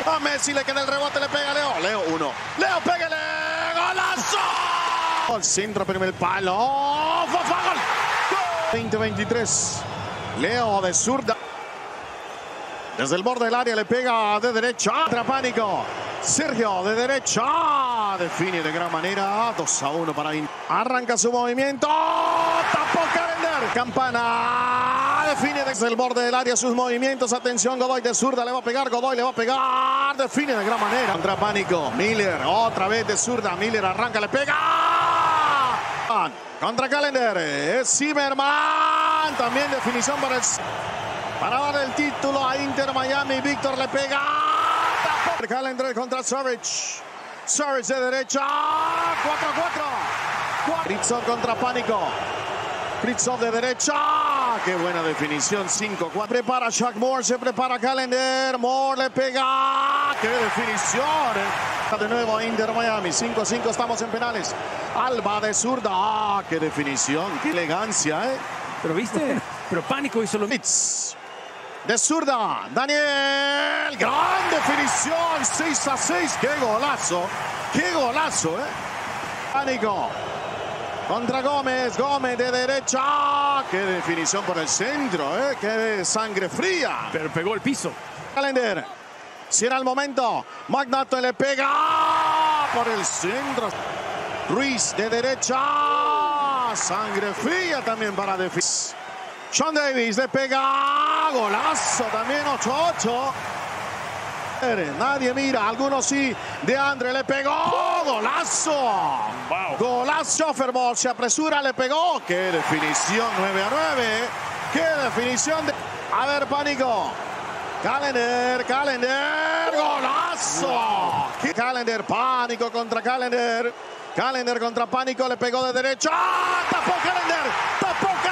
A Messi le queda el rebote, le pega a Leo. Leo 1. Leo, pégale. ¡Golazo! Al centro, primer palo. ¡Oh, Fafá, gol! 20-23. Leo de zurda. Desde el borde del área le pega de derecha. Contra Pánico. Sergio de derecha. Define de gran manera. 2-1 para Inter. Arranca su movimiento. Tapó Calender. Campana. Define desde el borde del área sus movimientos. Atención, Godoy de zurda. Le va a pegar. Godoy le va a pegar. Define de gran manera. Contra Pánico. Miller. Otra vez de zurda. Miller arranca. Le pega. Contra Calender. Es Zimmerman. También definición para dar el título a Inter Miami. Víctor le pega. Calender contra Saric. Saric de derecha. 4-4. Kritzov contra Pánico. Kritzov de derecha. Qué buena definición. 5-4. Prepara Shaq Moore. Se prepara Calender. Moore le pega. Qué definición. De nuevo Inter Miami. 5-5. Estamos en penales. Alba de zurda. Qué definición. Qué elegancia, Pero viste. Pero Pánico hizo lo mismo. De zurda, Daniel, gran definición, 6-6, qué golazo, Pánico, contra Gómez, Gómez de derecha, qué definición por el centro, qué sangre fría. Pero pegó el piso. Calender, si era el momento, Magnato le pega por el centro, Ruiz de derecha, sangre fría también para defender. Sean Davis le pega, golazo también, 8-8. Nadie mira, algunos sí. De Andre le pegó, golazo. Wow. Golazo, Fermor se apresura, le pegó. Qué definición, 9-9. Qué definición. A ver, Pánico. Calender, golazo. Wow. Calender, Pánico contra Calender. Calender contra Pánico, le pegó de derecha. Tapó Calender, tapó